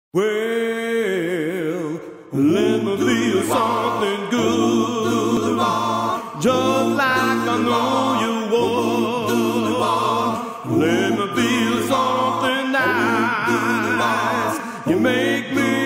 Well, let me feel something good, just like I know you would. Let me feel something nice. You make me